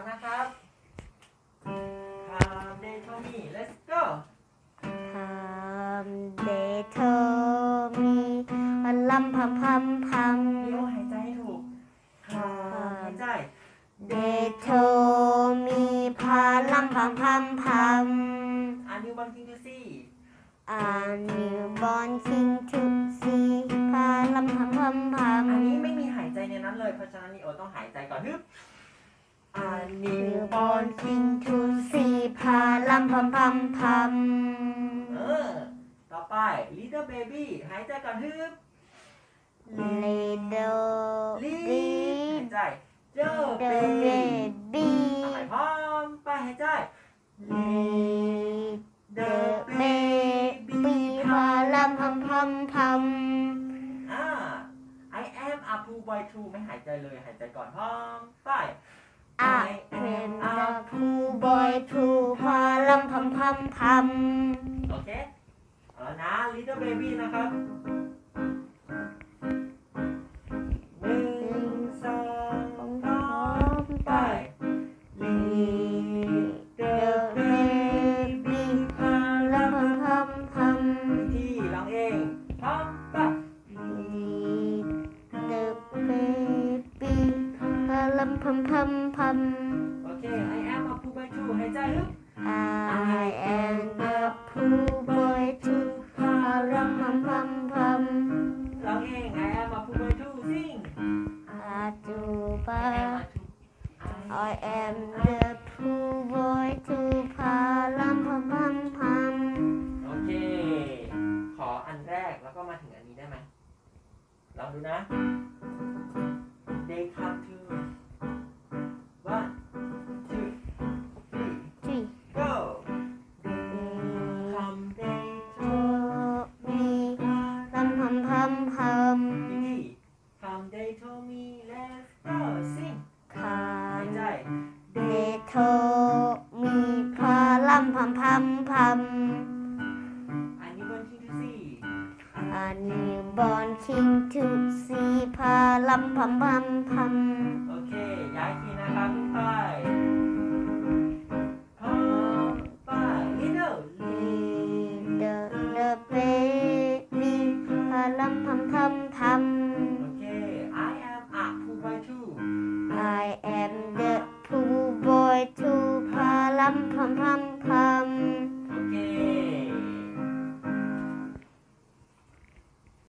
นะครับ Come they told me let's go Come they told me ลำพัมพัมพัมเดี๋ยวหายใจให้ถูก Come หายใจ They told me พาลำพัมพัมพัม A newborn king to see A newborn king to see พาลำพัมพัมพัมอันนี้ไม่มีหายใจในนั้นเลยเพราะฉะนั้นนิโอต้องหายใจก่อนฮึบ A newborn king to see พาลำพัมพัมพัมต่อไป little baby หายใจก่อนฮึบ Little หาย baby ใจ the baby ทำไมพร้อมไปหายใจ The baby พาลำพัมพัมพัม I am a pool boy too ไม่หายใจเลยหายใจก่อนพร้อมไป I am a pool boy too พาลำพัมพัมพัมโอเคเอาละนะ little baby นะครับหนึ่งสองสามไป Little baby พาลำพัมพัมพัมที่ร้องเองพร้อมไป Little baby พาลำพัมพัมพัมโอเค I am a pool boy too หายใจลึก I am a pool boy too พาลำพัมพัมพัมร้องเอง I am a pool boy too sing อาจูบา I am the pool boy too พาลำพัมพัมพัมโอเค ขออันแรกแล้วก็มาถึงอันนี้ได้ไหมลองดูนะ They come to 1 2 3 Three go Come they โทมีลำพัมพัมพัมดี Come they told me let's go sing คาหายใจเดโทมีพาลำพัมพัมพัมอันนี้วันที่ที่สี่อันนี้บอนคิงทุกสีพาลำพัมพัมพัมโอเค ย้ายทีนะครับไปพร้อมไป little The baby พาลำพัมพัมพัม